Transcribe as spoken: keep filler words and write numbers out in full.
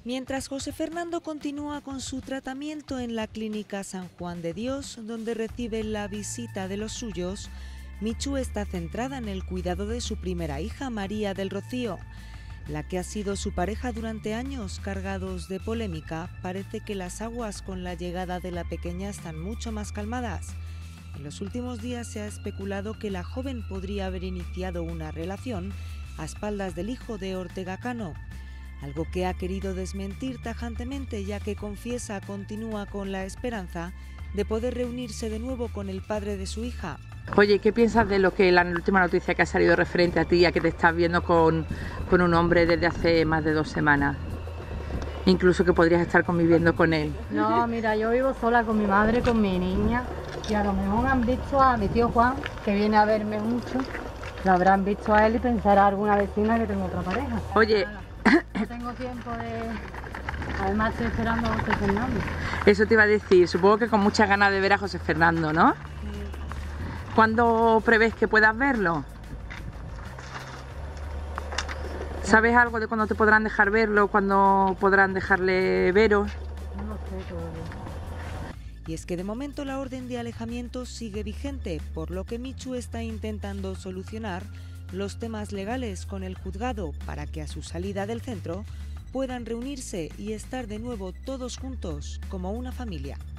Mientras José Fernando continúa con su tratamiento en la clínica San Juan de Dios, donde recibe la visita de los suyos, Michu está centrada en el cuidado de su primera hija, María del Rocío. La que ha sido su pareja durante años cargados de polémica, parece que las aguas con la llegada de la pequeña están mucho más calmadas. En los últimos días se ha especulado que la joven podría haber iniciado una relación a espaldas del hijo de Ortega Cano, algo que ha querido desmentir tajantemente, ya que confiesa continúa con la esperanza de poder reunirse de nuevo con el padre de su hija. Oye, ¿qué piensas de lo que la última noticia que ha salido referente a ti, a que te estás viendo con, con un hombre desde hace más de dos semanas? Incluso que podrías estar conviviendo con él. No, mira, yo vivo sola con mi madre, con mi niña, y a lo mejor han visto a mi tío Juan, que viene a verme mucho, lo habrán visto a él y pensará alguna vecina que tengo otra pareja. Oye, no tengo tiempo de... Además estoy esperando a José Fernando. Eso te iba a decir, supongo que con muchas ganas de ver a José Fernando, ¿no? ¿Cuándo prevés que puedas verlo? ¿Sabes algo de cuándo te podrán dejar verlo, cuándo podrán dejarle veros? No sé todavía. Y es que de momento la orden de alejamiento sigue vigente, por lo que Michu está intentando solucionar los temas legales con el juzgado para que a su salida del centro puedan reunirse y estar de nuevo todos juntos como una familia.